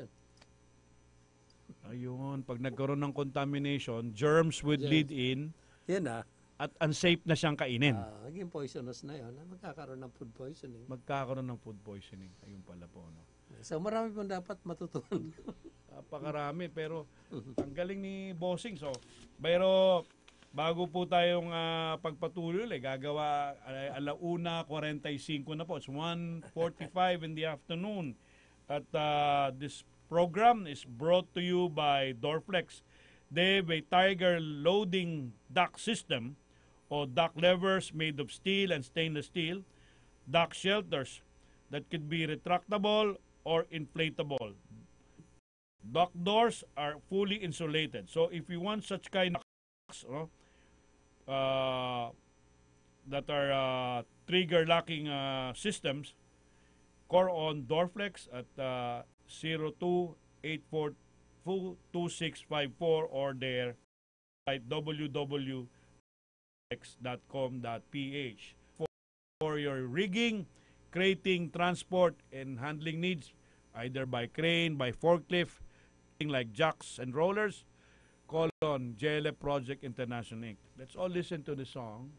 Ayun, pag nagkaroon ng contamination, germs would Germs. lead in Yan ah. at unsafe na siyang kainin. Ah, naging poisonous na yun. ah, Magkakaroon ng food poisoning. Magkakaroon ng food poisoning. Ayun pala po. No? So marami pong dapat matutunan. Napakarami pero ang galing ni Bossing. So, pero bago po tayong ah, pagpatuloy ulit, gagawa uh, alauna forty-five na po. It's one forty-five in the afternoon. At ah, this program is brought to you by Dorflex. They have a Tiger loading dock system o dock levers made of steel and stainless steel, dock shelters that could be retractable or inflatable. Dock doors are fully insulated. So if you want such kind of docks, no, uh, that are uh, trigger locking uh, systems, call on Dorflex at uh, zero two eight four two six five four or their site w w w dot x dot com dot p h for, for your rigging, crating, transport, and handling needs, either by crane, by forklift, like jacks and rollers. Call on J L F Project International Incorporated. Let's all listen to the song.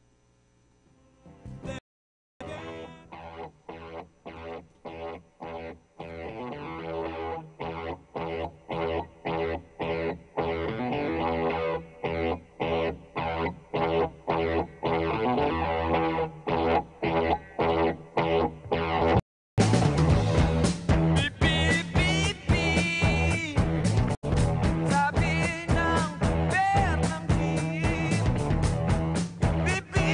Sabi ng bear ng jeep,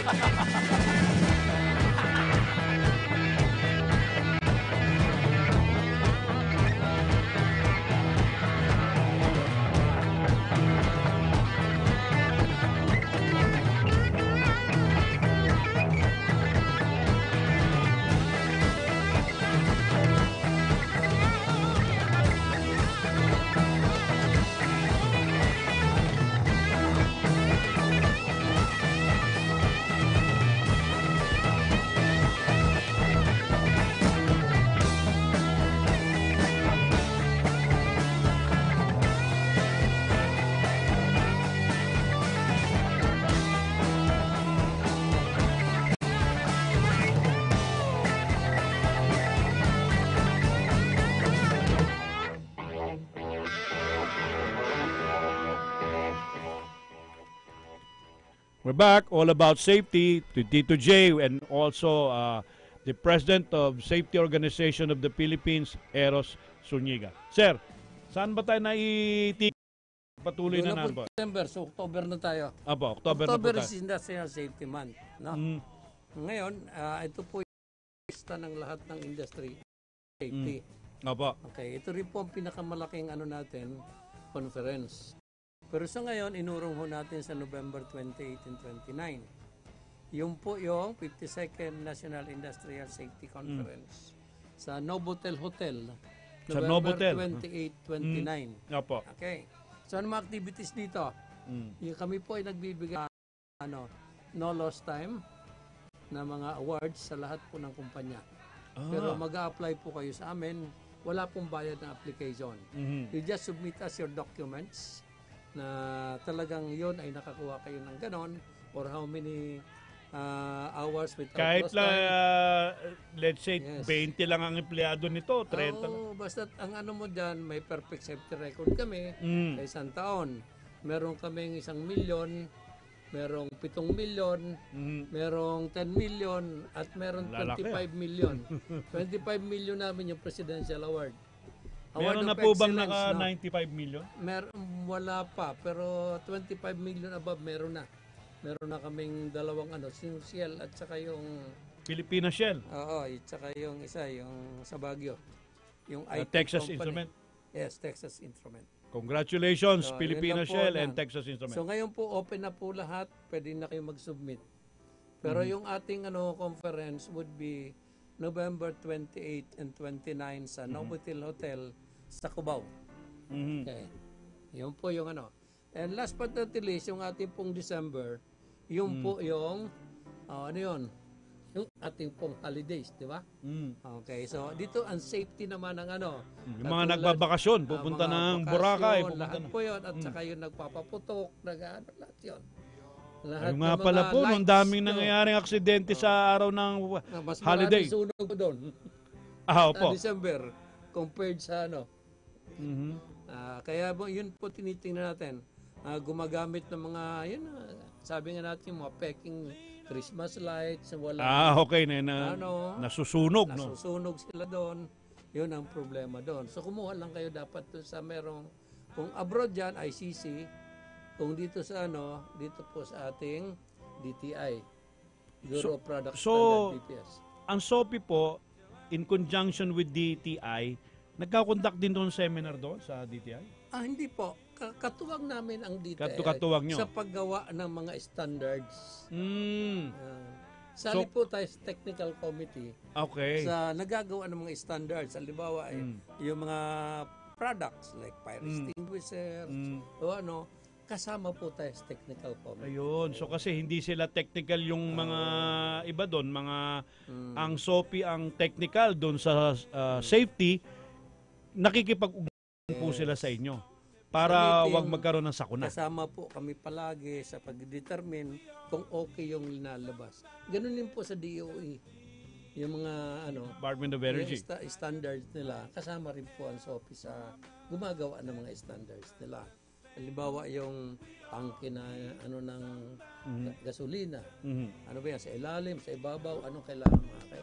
We're back, all about safety, to Tito J and also uh, the President of Safety Organization of the Philippines, Eros Zuniga. Sir, saan ba tayo naitik? Patuloy Doon na na natin po po. September, so October na tayo. Apo, October, October na po is tayo. Industrial Safety Month. No? Mm, Ngayon, ah, ito po yung lista ng lahat ng industry safety. Apo. Okay, ito rin po ang pinakamalaking ano natin, conference. Pero sa ngayon, inurong ho natin sa November twenty-eight and twenty-nine. Yung po yung fifty-second National Industrial Safety Conference sa Novotel Hotel, Sa November Novotel. twenty-eight, twenty-nine. Apo. Okay. So, ano mga activities dito? Mm. Yung kami po ay nagbibigay ano, no lost time na mga awards sa lahat po ng kumpanya. Ah. Pero mag-a-apply po kayo sa amin, wala pong bayad na application. Mhm. You just submit us your documents na talagang yon ay nakakuha kayo ng ganon or how many uh, hours without Kahit lost lang, time. uh, let's say, Yes. twenty lang ang empleyado nito, thirty lang. Oo, basta ang ano mo dyan, may perfect safety record kami Mm. sa isang taon. Meron kaming isang milyon, merong pitong milyon, Mhm. merong ten million, at meron Lalaki, twenty-five million. twenty-five million namin yung Presidential Award. Meron Award na of po bang Excellence, naka no? ninety-five million? Mer wala pa, pero twenty-five million above meron na. Meron na kaming dalawang ano, yung Shell at saka yung Filipina Shell. oo, at saka yung isa, yung sa Baguio. Yung Uh, I T Texas company. Instrument. Yes, Texas Instrument. Congratulations, So, Filipina yun lang po Shell yan. and Texas Instrument. So ngayon po open na po lahat, pwede na kayo mag-submit. Pero Mm-hmm. yung ating ano conference would be November twenty-eight and twenty-nine sa Mm-hmm. Novotel Hotel sa Cubao. Mhm. Okay. Yun po yung ano. And last but not least, yung ating pong December, yung po Mm. yung, ah, ano yun, yung ating pong holidays, di ba? Mm. Okay, so dito ang safety naman ng ano. Yung mga katulad, nagbabakasyon, ah, pupunta mga ng bakasyon, Boracay, pupunta lahat na. po yun, at saka yung nagpapaputok, nag-ano, lahat yun. Lahat Yung ng nga mga pala po, nung lights, daming no? nangyayaring aksidente sa araw ng Ah, mas holiday. maraming sunog doon Ah, sa opo. December compared sa ano. Mhm. Ah, kaya po, yun po tinitingnan natin. Ah, gumagamit ng mga, yun, ah, sabi nga natin, yung mga peking Christmas lights, wala, Ah, okay na, na Ano? nasusunog, no. nasusunog sila doon. Yun ang problema doon. So kumuha lang kayo dapat doon sa merong, kung abroad dyan, I C C, kung dito sa ano, dito po sa ating D T I, Bureau of Product so- Standard B P S. Ang S O P I po, in conjunction with D T I, nagkakonduct din doon seminar doon sa D T I? Ah, hindi po. Ka- Katuwag namin ang D T I Katu- katuwag nyo? sa paggawa ng mga standards. Mm. Ah, sali So- po tayo sa technical committee Okay. sa nagagawa ng mga standards. Halimbawa, eh, Mm. yung mga products like fire extinguisher Mm. o ano, kasama po tayo sa technical committee. Ayun. So kasi hindi sila technical yung mga iba doon, mga Mm. ang S O P I ang technical doon sa uh, safety, nakikipag-ugnayan po sila sa inyo para Sa meeting, wag magkaroon ng sakuna. Kasama po kami palagi sa pag-determine kung okay yung linalabas. Ganun din po sa D O E. Yung mga ano, Department of yung Energy. sta- standards nila, kasama rin po ang S O P I sa gumagawa ng mga standards nila. Halimbawa yung tangke na ano ng ga- gasolina. Mhm. Ano ba yan? Sa ilalim, sa ibabaw, anong kailangan mga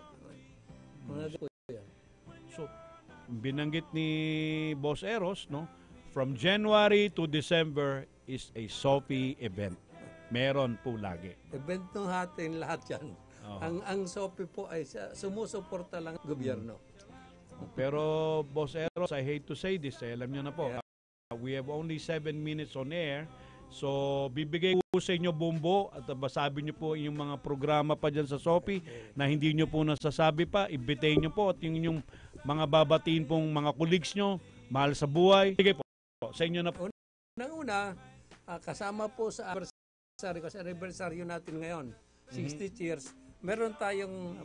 mga po yan. So, binanggit ni Boss Eros, no? From January to December is a S O P I event. meron po lagi. Event ng hatin lahat yan. Oo. Ang ang S O P po ay sa- sumusuporta lang ang gobyerno. Pero Boss Eros, I hate to say this, eh, alam nyo na po, Yeah. uh, we have only seven minutes on air. So, bibigay po sa inyo bumbo at uh, basabi nyo po yung mga programa pa dyan sa S O P I na hindi nyo po nasasabi pa. Ibitayin nyo po at yung, yung mga babatiin pong mga colleagues nyo, mahal sa buhay. Sige po, sa inyo na po. Unang-una, ah, kasama po sa anniversary, kasi anniversary natin ngayon, sixty years, meron tayong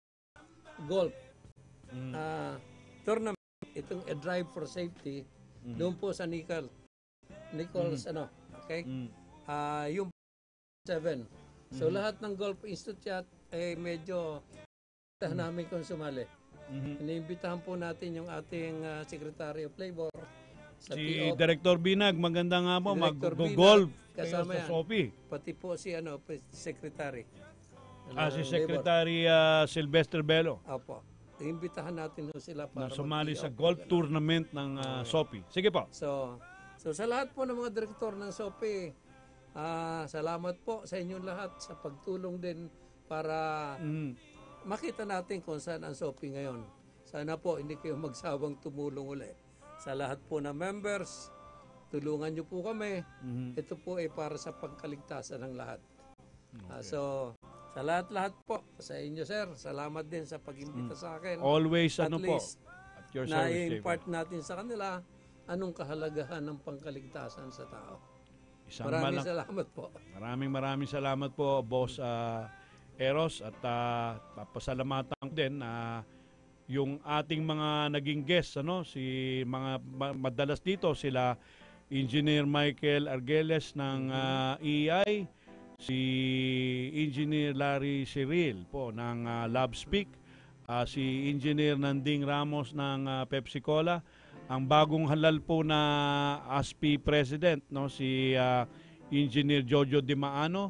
golf Mm. ah, tournament, itong A Drive for Safety, Mm. doon po sa Nicol. Nichols, ano, okay? Mm. Ah, yung seven. So, lahat ng Golf Institute eh medyo tahan namin kung sumali. Mhm. Iniimbitahan po natin yung ating ah, Secretary of Labor sa Si T O, Director Binag, maganda nga po, Director mag-golf Binag, kayo kasama sa yan. S O P I. pati po si ano, Secretary. Ah, si ng Labor. Secretary ah, Sylvester Bello. Opo. Iimbitahan natin ho sila Na para sumali mag-T O. sa golf tournament ng ah, S O P I. Sige po. So, so sa lahat po ng mga direktor ng S O P I, ah, salamat po sa inyong lahat sa pagtulong din para Mm. makita natin kung saan ang S O P I ngayon. Sana po hindi kayo magsawang tumulong uli. Sa lahat po ng members, tulungan niyo po kami. Mhm. Ito po ay para sa pagkaligtasan ng lahat. Ah, so, sa lahat-lahat po, sa inyo sir, salamat din sa pag-imbita sa akin. Always At ano po, least, at your service, David. na-impart natin sa kanila anong kahalagahan ng pangkaligtasan sa tao. Isang Maraming malang- salamat po. Maraming maraming salamat po, Boss ah, Eros. At uh, papasalamatan ko din na yung ating mga naging guests, ano, si mga ma- madalas dito, sila Engineer Michael Argeles ng ah, E E I, si Engineer Larry Cyril po ng uh, LabSpeak, ah, si Engineer Nanding Ramos ng ah, Pepsi Cola, ang bagong halal po na A S P I President, no, si ah, Engineer Jojo Di Maano,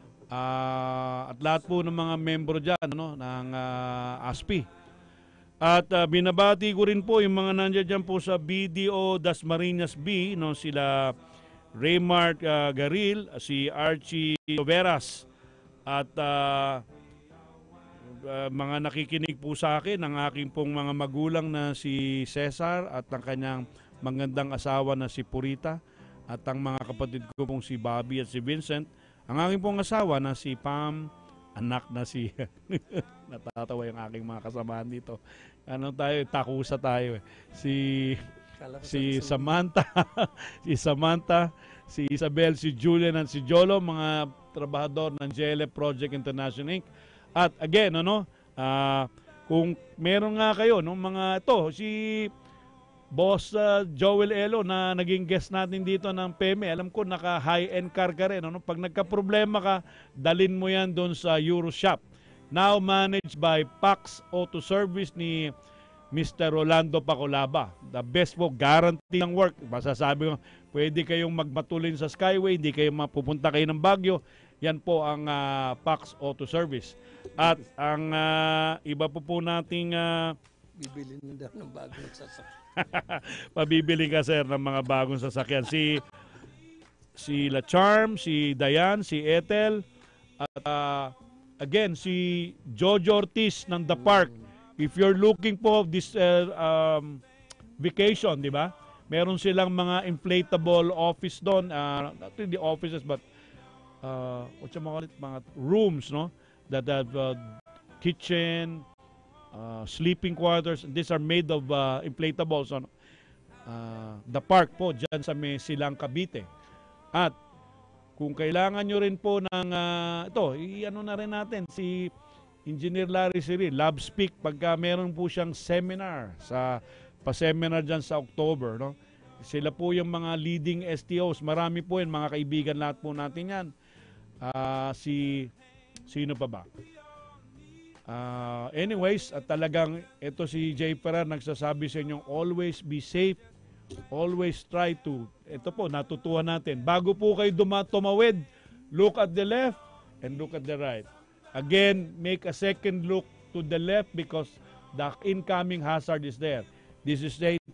ah, at lahat po ng mga membro diyan, no, ng ah, A S P I. At ah, binabati ko rin po yung mga nandiyan dyan po sa B D O Dasmariñas B, no, sila Raymart uh, Garil, si Archie Veras, at uh, uh, mga nakikinig po sa akin, ang aking pong mga magulang na si Cesar at ang kanyang magandang asawa na si Purita, at ang mga kapatid ko pong si Bobby at si Vincent, ang aking pong asawa na si Pam, anak na si natatawa yung aking mga kasamahan dito. Ano tayo, takusa tayo eh. Si Kala ko si sa- Samantha, si Samantha, si Isabel, si Julian, at si Jolo, mga trabahador ng J L F Project International Incorporated. At again, ano, ah, kung meron nga kayo, no, mga ito, si Boss ah, Joel Elo na naging guest natin dito ng P M E, alam ko naka high-end car ka rin. Ano? Pag nagka-problema ka, dalin mo yan doon sa Euroshop. Now managed by Pax Auto Service ni Mister Rolando Pacolaba. The best po, guarantee ng work. Masasabi ko, pwede kayong magmatulin sa Skyway, hindi kayo mapupunta kayo ng Baguio. Yan po ang ah, Pax Auto Service. At ang ah, iba po po nating ah, Bibili na daw ng bagong sasakyan. pabibili ka sir ng mga bagong sasakyan. Si si La Charm, si Dayan, si Ethel, at ah, again, si Jojo Ortiz ng The Park. If you're looking for this uh, um, vacation, di ba? Meron silang mga inflatable office doon. Uh, not really offices, but uh, what you call it? Mga rooms, no? That have uh, kitchen, uh, sleeping quarters. These are made of uh, inflatables. Ano? Uh, the Park po, dyan sa may Silang Cavite. At kung kailangan nyo rin po ng, uh, ito, i-ano na rin natin, si Engineer Larry Cyril, LabSpeak, pagka meron po siyang seminar, sa pa-seminar dyan sa October, no? Sila po yung mga leading S T Os. Marami po yun, mga kaibigan lahat po natin yan. Uh, si, sino pa ba? Uh, anyways, at talagang ito si Jay Ferrer nagsasabi sa inyo, always be safe, always try to. Ito po, natutuhan natin. Bago po kayo duma- tumawid, look at the left and look at the right. Again, make a second look to the left because the incoming hazard is there. This is Jay